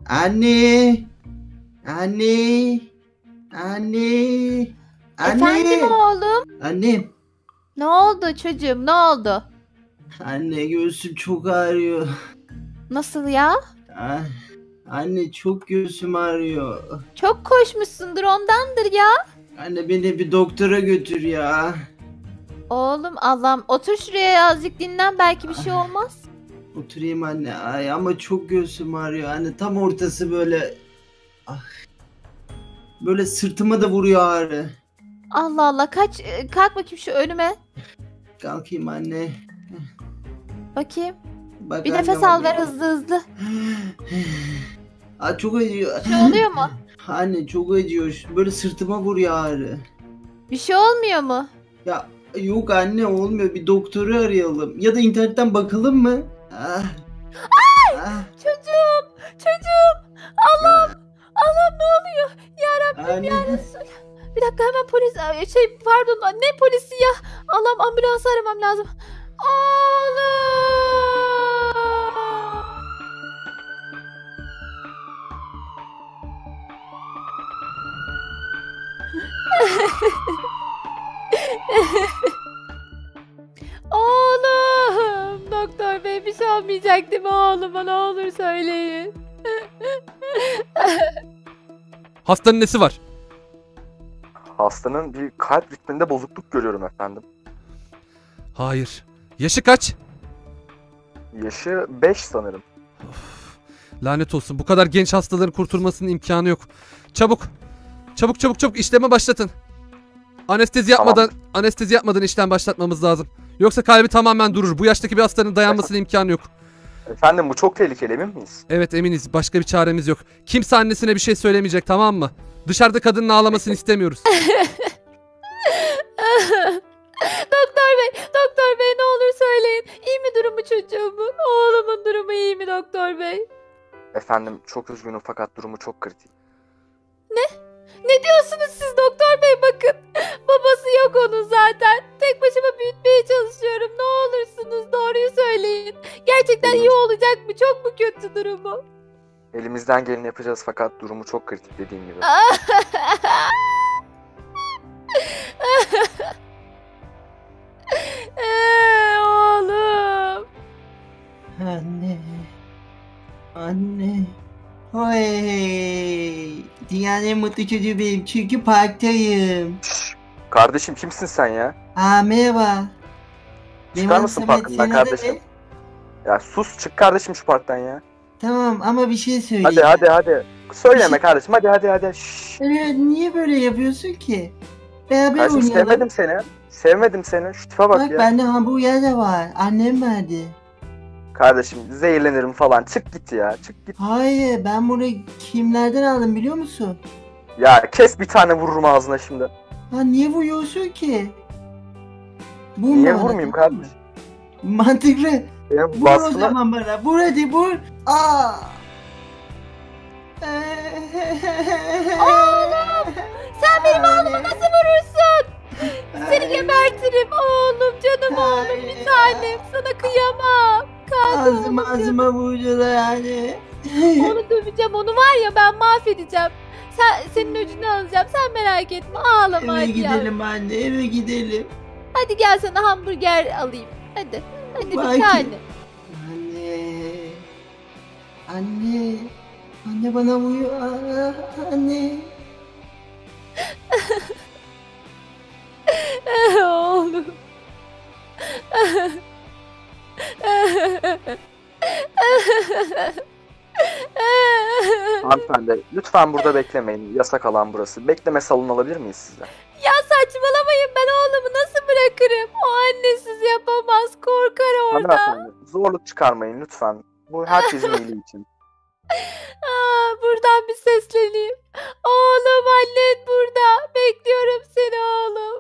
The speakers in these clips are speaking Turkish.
Anne. Anne. Anne. Efendim Anne. oğlum? Annem. Ne oldu çocuğum? Ne oldu? Anne göğsüm çok ağrıyor. Nasıl ya? Ah, Anne çok göğsüm ağrıyor. Çok koşmuşsundur ondandır ya. Anne beni bir doktora götür ya. Oğlum Allah'ım otur şuraya azıcık dinlen belki bir şey olmaz. Oturayım anne. Ay ama çok göğsüm ağrıyor. Anne tam ortası böyle. Ah, böyle sırtıma da vuruyor ağrı. Allah Allah kalk bakayım şu önüme. Kalkayım anne. Bakayım. Bak Bir anne, nefes bak. al ver hızlı hızlı. Aa, çok acıyor. Bir şey oluyor mu? Anne çok acıyor. Böyle sırtıma vuruyor ağrı. Bir şey olmuyor mu? Ya yok anne olmuyor. Bir doktoru arayalım. Ya da internetten bakalım mı? Ah. Ah. Çocuğum. Allah'ım. Allah'ım ne oluyor? Ya Rabbim Anne. ya Resul. Bir dakika hemen polis pardon ne polisi ya? Allah'ım ambulansı aramam lazım. Oğlum. Oğlum. Doktor bey bir şey olmayacak değil mi oğluma ne olur söyleyin. Hastanın nesi var? Hastanın bir kalp ritminde bozukluk görüyorum efendim. Hayır. Yaşı kaç? Yaşı 5 sanırım. Lanet olsun. Bu kadar genç hastaların kurtulmasının imkanı yok. Çabuk. Çabuk işleme başlatın. Anestezi yapmadan işlem başlatmamız lazım. Yoksa kalbi tamamen durur. Bu yaştaki bir hastanın dayanmasına imkanı yok. Efendim bu çok tehlikeli, emin miyiz? Evet eminiz. Başka bir çaremiz yok. Kimse annesine bir şey söylemeyecek, tamam mı? Dışarıda kadının ağlamasını istemiyoruz. Doktor bey ne olur söyleyin. İyi mi durumu çocuğumun? Oğlumun durumu iyi mi doktor bey? Efendim çok üzgünüm fakat durumu çok kritik. Ne diyorsunuz siz doktor bey bakın. Babası yok onun zaten. Tek başıma büyütmeye çalışıyorum. Ne olursunuz doğruyu söyleyin. Gerçekten iyi olacak mı? Çok mu kötü durumu? Elimizden geleni yapacağız fakat durumu çok kritik dediğim gibi. Oğlum. Anne. Anne. Hey. Dünyanın en mutlu çocuğu benim. Çünkü parktayım. Kardeşim kimsin sen ya? Aa merhaba. Benim Çıkar adım mısın Samet, parkından senin adın kardeşim? ne? Ya sus çık kardeşim şu parktan ya. Tamam ama bir şey söyleyeyim. Hadi. Söyleme kardeşim hadi. Şşş. Niye böyle yapıyorsun ki? Beraber Kardeşim oynayalım. Sevmedim seni. Şu tipe bak Bak ya. bende hamburger de var. Annem verdi. Kardeşim zehirlenirim falan. Çık git ya. Çık git. Hayır ben bunu kimlerden aldım biliyor musun? Ya kes bir tane vururum ağzına şimdi. Ha niye vuruyorsun ki? Niye bana, vurmayayım tamam mı? kardeşim? Mantıklı. Benim Vur o baskına... zaman bana. Vur hadi vur. Aa. Oğlum! Sen benim oğluma nasıl vurursun? Seni gebertirim oğlum canım oğlum bir tanem. Sana kıyamam. Kalk oğlum. Ağzıma vurdular yani. Onu döveceğim onu var ya ben mahvedeceğim. Senin öcünü alacağım sen merak etme ağlama Eve hadi ya. gidelim anne eve gidelim. Hadi gel sana hamburger alayım. Hadi bir Belki. tane. Anne. Anne. Anne bana vuruyor. Anne. Oğlum. Hanımefendi lütfen burada beklemeyin. Yasak alan burası. Bekleme salonu alabilir miyiz size? Ya saçmalamayın ben oğlumu nasıl bırakırım? O annesiz yapamaz korkar orada. Hanımefendi zorluk çıkarmayın lütfen. Bu herkesin iyiliği için. Buradan bir sesleneyim. Oğlum annen burada. Bekliyorum seni oğlum.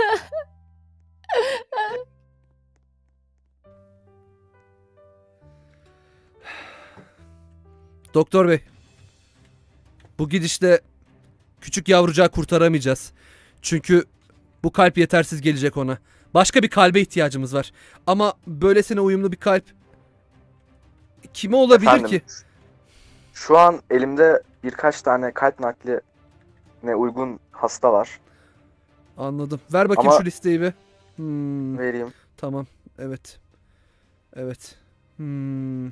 Doktor bey. Bu gidişle küçük yavrucağı kurtaramayacağız. Çünkü bu kalp yetersiz gelecek ona. Başka bir kalbe ihtiyacımız var. Ama böylesine uyumlu bir kalp kime olabilir Efendim, ki? Şu an elimde birkaç tane kalp nakline uygun hasta var. Anladım. Ver bakayım Ama- şu listeyi bir. Hmm, Vereyim. tamam. Evet. Evet. Hmm.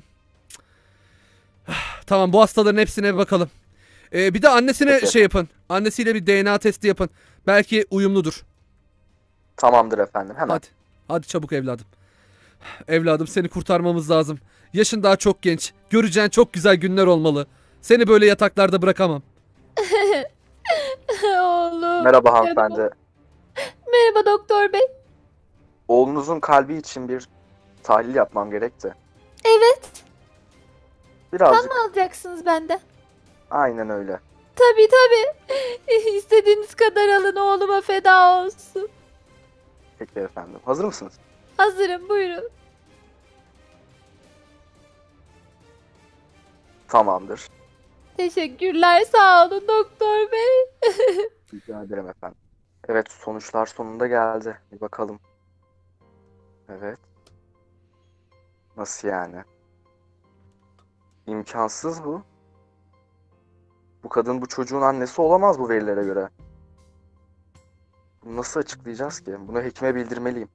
Tamam, bu hastaların hepsine bir bakalım. Bir de annesine Peki. şey yapın. Annesiyle bir DNA testi yapın. Belki uyumludur. Tamamdır efendim. Hemen. Hadi. Hadi çabuk evladım. Evladım, seni kurtarmamız lazım. Yaşın daha çok genç. Göreceğin çok güzel günler olmalı. Seni böyle yataklarda bırakamam. Oğlum. Merhaba hanımefendi. Merhaba doktor bey. Oğlunuzun kalbi için bir tahlil yapmam gerekti. Evet. Birazcık. Kan mı alacaksınız benden? Aynen öyle. Tabii tabii. İstediğiniz kadar alın, oğluma feda olsun. Peki efendim. Hazır mısınız? Hazırım, buyurun. Tamamdır. Teşekkürler, sağ olun doktor bey. Rica ederim efendim. Evet, sonuçlar sonunda geldi. Bir bakalım. Evet. Nasıl yani? İmkansız bu. Bu kadın bu çocuğun annesi olamaz bu verilere göre. Bunu nasıl açıklayacağız ki? Bunu hekime bildirmeliyim.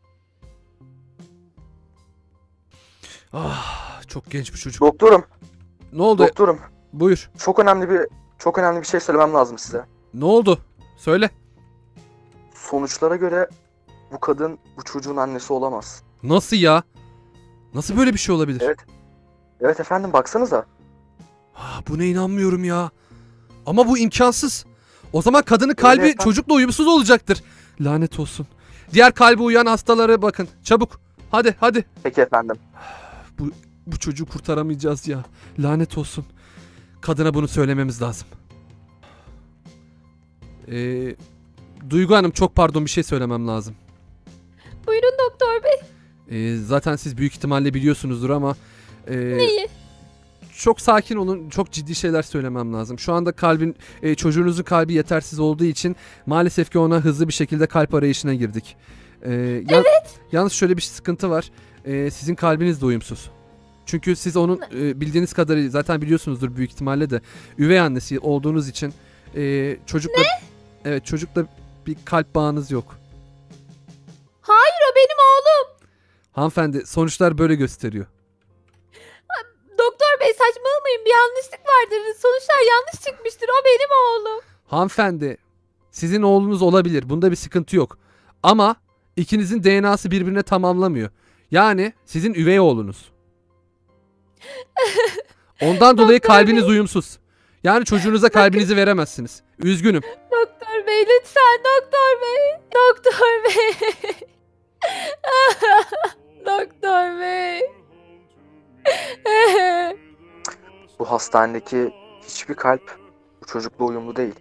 Ah, çok genç bu çocuk. Doktorum, Ne oldu? doktorum. Buyur. Çok önemli bir şey söylemem lazım size. Ne oldu? Söyle. Sonuçlara göre bu kadın bu çocuğun annesi olamaz. Nasıl ya? Nasıl böyle bir şey olabilir? Evet. Evet efendim, baksanıza. Ah, buna inanmıyorum ya. Ama bu imkansız. O zaman kadının kalbi efendim. çocukla uyumsuz olacaktır. Lanet olsun. Diğer kalbi uyan hastalara bakın. Çabuk. Hadi hadi. Peki efendim. Bu çocuğu kurtaramayacağız ya. Lanet olsun. Kadına bunu söylememiz lazım. Duygu Hanım, çok pardon, bir şey söylemem lazım. Buyurun doktor bey. Zaten siz büyük ihtimalle biliyorsunuzdur ama Neyi? çok sakin olun. Çok ciddi şeyler söylemem lazım. Şu anda çocuğunuzun kalbi yetersiz olduğu için maalesef ki ona hızlı bir şekilde kalp arayışına girdik. Evet. Yalnız şöyle bir sıkıntı var. Sizin kalbiniz de uyumsuz. Çünkü siz onun bildiğiniz kadarıyla zaten biliyorsunuzdur büyük ihtimalle de üvey annesi olduğunuz için çocukla çocukla bir kalp bağınız yok. Hayır, o benim oğlum. Hanımefendi, sonuçlar böyle gösteriyor. Doktor bey saçmalamayın, bir yanlışlık vardır. Sonuçlar yanlış çıkmıştır, o benim oğlum. Hanımefendi, sizin oğlunuz olabilir. Bunda bir sıkıntı yok. Ama ikinizin DNA'sı birbirine tamamlamıyor. Yani sizin üvey oğlunuz. Ondan dolayı kalbiniz uyumsuz. Yani çocuğunuza kalbinizi veremezsiniz. Üzgünüm. Doktor bey lütfen, doktor bey. Doktor bey. Doktor bey. Bu hastanedeki hiçbir kalp bu çocukla uyumlu değil.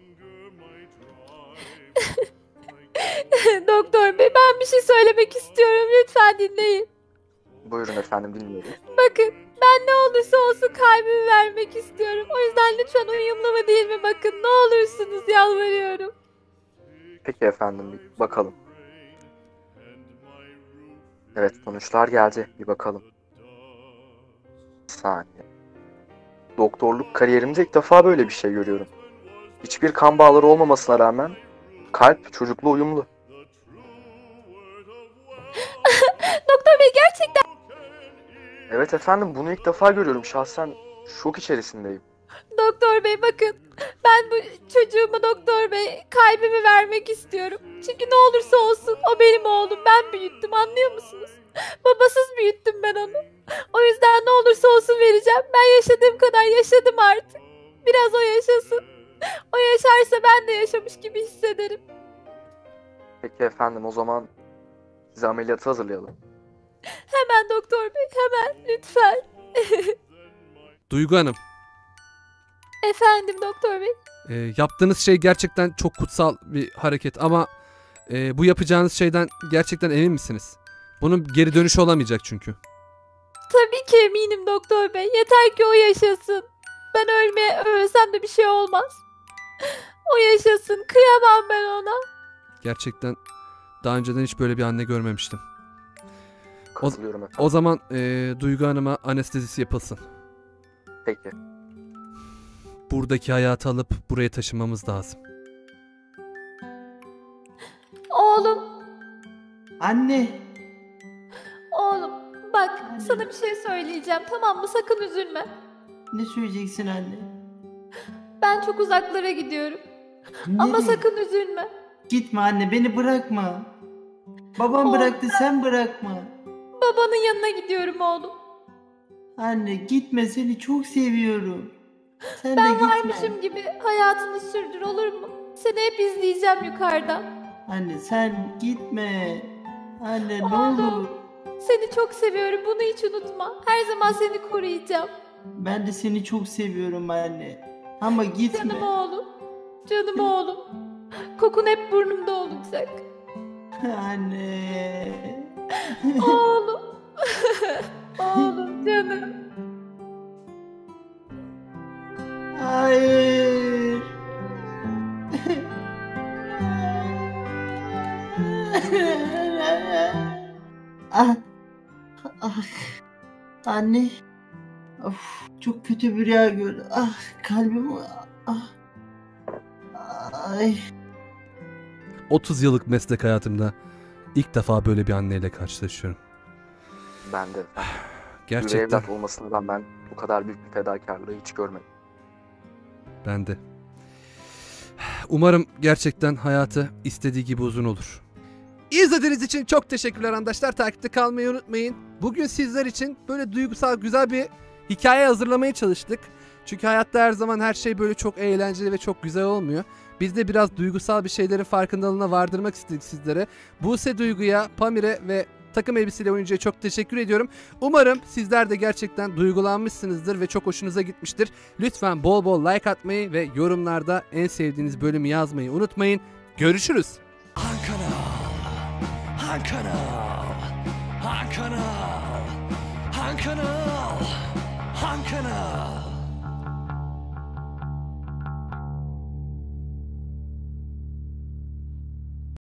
Doktor bey, ben bir şey söylemek istiyorum, lütfen dinleyin. Buyurun efendim, dinliyorum. Bakın, ben ne olursa olsun kalbimi vermek istiyorum. O yüzden lütfen uyumlu mu değil mi bakın, ne olursunuz, yalvarıyorum. Peki efendim, bir bakalım. Evet, sonuçlar geldi. Bir bakalım. Bir saniye. Doktorluk kariyerimde ilk defa böyle bir şey görüyorum. Hiçbir kan bağları olmamasına rağmen kalp çocukla uyumlu. Doktor bey gerçekten. Evet efendim, bunu ilk defa görüyorum. Şahsen şok içerisindeyim. Doktor bey bakın, ben bu çocuğumu doktor bey kalbimi vermek istiyorum. Çünkü ne olursa olsun o benim oğlum, ben büyüttüm, anlıyor musunuz? Babasız büyüttüm ben onu. O yüzden ne olursa olsun vereceğim. Ben yaşadığım kadar yaşadım artık. Biraz o yaşasın. O yaşarsa ben de yaşamış gibi hissederim. Peki efendim, o zaman size ameliyatı hazırlayalım. Hemen doktor bey, hemen lütfen. Duygu Hanım, Efendim doktor bey. yaptığınız şey gerçekten çok kutsal bir hareket ama bu yapacağınız şeyden gerçekten emin misiniz? Bunun geri dönüşü olamayacak çünkü. Tabii ki eminim doktor bey. Yeter ki o yaşasın. Ben ölsem de bir şey olmaz. O yaşasın. Kıyamam ben ona. Gerçekten daha önceden hiç böyle bir anne görmemiştim. Katılıyorum efendim. O zaman Duygu Hanım'a anestezisi yapılsın. Peki. buradaki hayatı alıp buraya taşımamız lazım. Oğlum, Anne. oğlum bak sana bir şey söyleyeceğim, tamam mı? Sakın üzülme. Ne söyleyeceksin anne? Ben çok uzaklara gidiyorum. Ama Nereye? sakın üzülme. Gitme anne, beni bırakma. Babam Oğlum, bıraktı, sen bırakma. Babanın yanına gidiyorum oğlum. Anne gitme, seni çok seviyorum. Sen de Ben gitme. varmışım gibi hayatını sürdür, olur mu? Seni hep izleyeceğim yukarıdan. Anne sen gitme. Anne ne Oğlum. olur. Seni çok seviyorum, bunu hiç unutma. Her zaman seni koruyacağım. Ben de seni çok seviyorum anne. Ama gitme. Canım oğlum. Canım oğlum. Kokun hep burnumda olacak. Anne. Oğlum. Oğlum canım. Hayır. Ah. Ah. Anne. Of, çok kötü bir rüya gördüm. Ah, kalbim. Ah. Ay. 30 yıllık meslek hayatımda ilk defa böyle bir anneyle karşılaşıyorum. Ben de. Bir Gerçekten evlat olmasına rağmen bu kadar büyük bir fedakarlığı hiç görmedim. ben de. Umarım gerçekten hayatı istediği gibi uzun olur. İzlediğiniz için çok teşekkürler arkadaşlar. Takipte kalmayı unutmayın. Bugün sizler için böyle duygusal güzel bir hikaye hazırlamaya çalıştık. Çünkü hayatta her zaman her şey böyle çok eğlenceli ve çok güzel olmuyor. Biz de biraz duygusal bir şeylerin farkındalığına vardırmak istedik sizlere. Buse Duygu'ya, Pamir'e ve takım elbiseyle oyuncuya çok teşekkür ediyorum. Umarım sizler de gerçekten duygulanmışsınızdır ve çok hoşunuza gitmiştir. Lütfen bol bol like atmayı ve yorumlarda en sevdiğiniz bölümü yazmayı unutmayın. Görüşürüz. Han kanal, Han kanal, Han kanal, Han kanal, Han kanal.